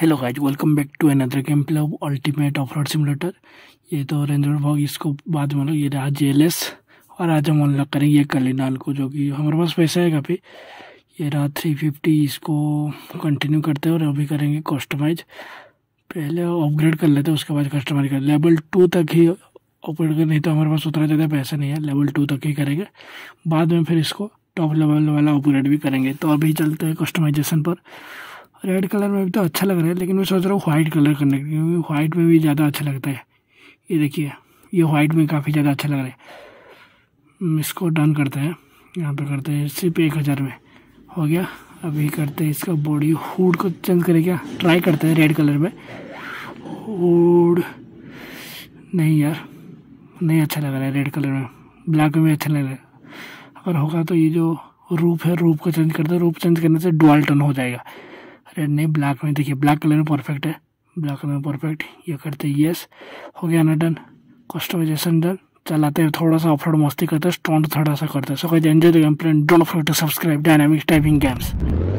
Hello guys, welcome back to another game play of ultimate off road simulator. ये तो range rover भाग, इसको बाद में ये रहा जेएलएस। और आज हम अनलॉक करेंगे ये कलिनाल को, जो कि हमारे पास पैसा है काफ़ी। ये रहा 350। इसको कंटिन्यू करते हैं और अभी करेंगे कस्टमाइज। पहले अपग्रेड कर लेते हैं, उसके बाद कस्टमाइज कर लेवल 2 तक ही अपग्रेड कर, नहीं तो हमारे पास उतना ज़्यादा पैसा नहीं है। लेवल 2 तक ही करेंगे, बाद में फिर इसको टॉप लेवल वाला अपग्रेड भी करेंगे। तो अभी चलते हैं कस्टमाइजेशन पर। रेड कलर में भी तो अच्छा लग रहा है, लेकिन मैं सोच रहा हूँ वाइट कलर करने की, क्योंकि वाइट में भी ज़्यादा अच्छा लगता है। ये देखिए, ये वाइट में काफ़ी ज़्यादा अच्छा लग रहा है। इसको डन करते हैं, यहाँ पे करते हैं सिर्फ 1000 में हो गया। अभी करते हैं इसका बॉडी हुड को चेंज करें, क्या ट्राई करते हैं रेड कलर में। हुड नहीं यार, नहीं अच्छा लग रहा है रेड कलर में, ब्लैक में अच्छा लग रहा है। अगर होगा तो ये जो रूप है, रूप को चेंज करते हैं। रूप चेंज करने से डुअल टोन हो जाएगा। रेड नहीं, ब्लैक में। देखिए ब्लैक कलर में परफेक्ट है, ब्लैक कलर में परफेक्ट। ये करते हैं, यस हो गया ना डन। Customization done. चलाते हैं, थोड़ा सा ऑफ रोड मस्ती करते हैं, स्टंट थोड़ा सा करते हैं। So guys, enjoy the game play, don't forget to subscribe dynamics typing games.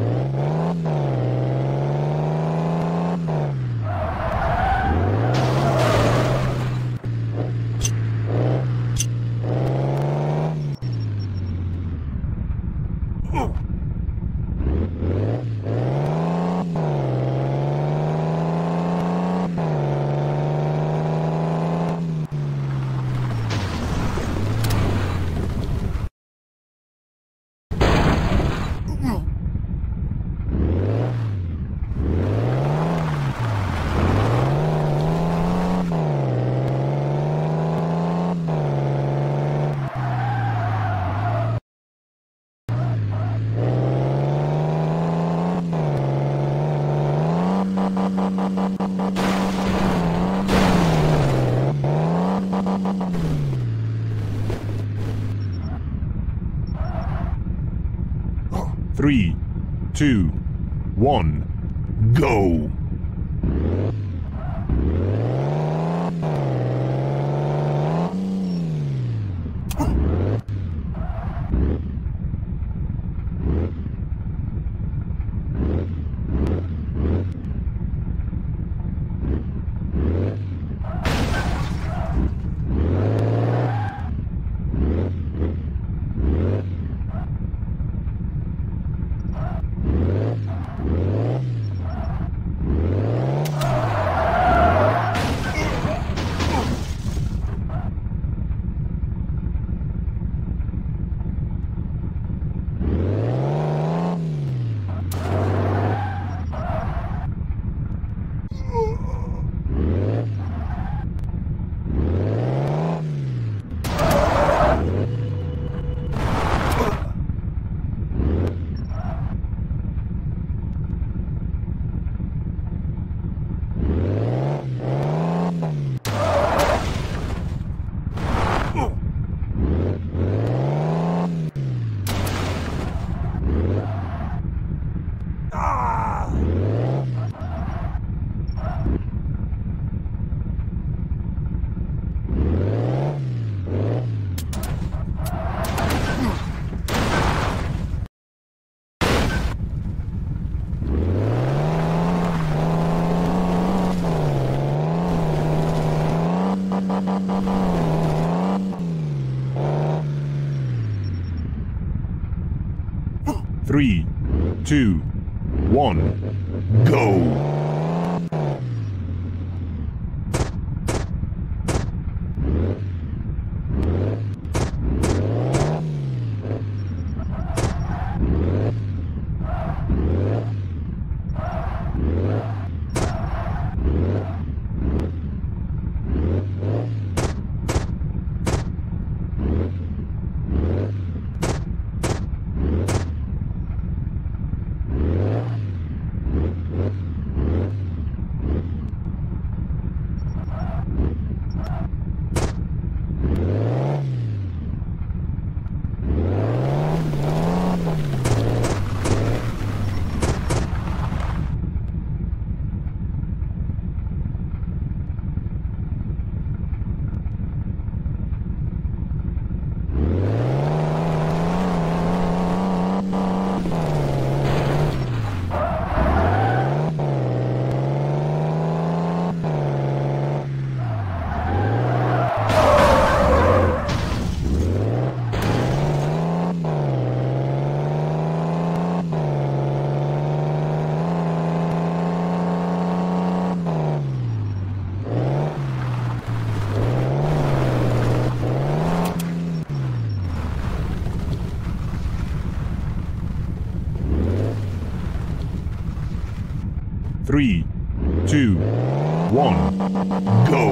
Three, 2, 1, go! Three, 2, 1, go! 3, 2, 1, go!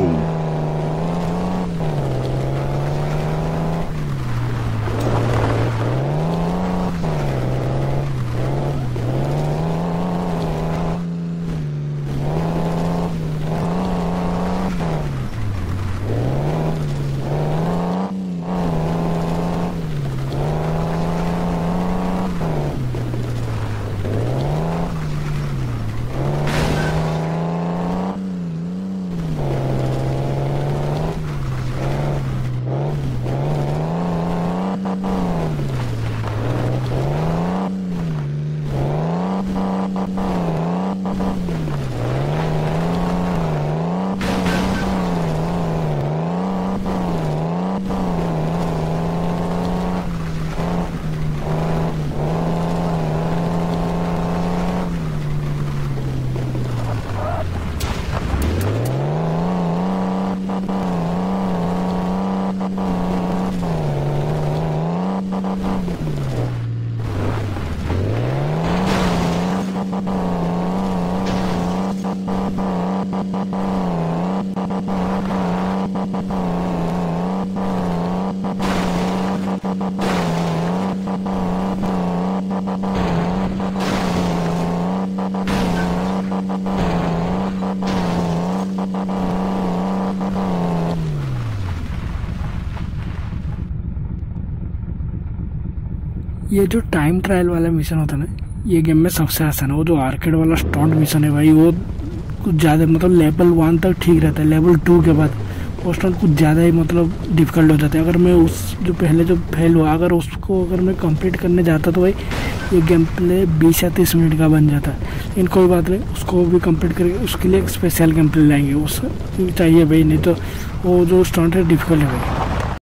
ये जो टाइम ट्रायल वाला मिशन होता है ना, ये गेम में सबसे आसान है। वो जो आर्केड वाला स्टॉन्ट मिशन है भाई, वो कुछ ज़्यादा मतलब लेवल 1 तक ठीक रहता है, लेवल 2 के बाद वो स्टॉन्ट कुछ ज़्यादा ही मतलब डिफ़िकल्ट हो जाता है। अगर मैं उस जो पहले जो फेल हुआ, अगर उसको अगर मैं कंप्लीट करने जाता तो भाई ये गेम प्ले 20 या 30 मिनट का बन जाता है। लेकिन कोई बात नहीं, उसको भी कंप्लीट करके उसके लिए एक स्पेशल गेम प्ले लाएंगे, उस चाहिए भाई, नहीं तो वो जो स्टॉन्ट है डिफ़िकल्ट है भाई।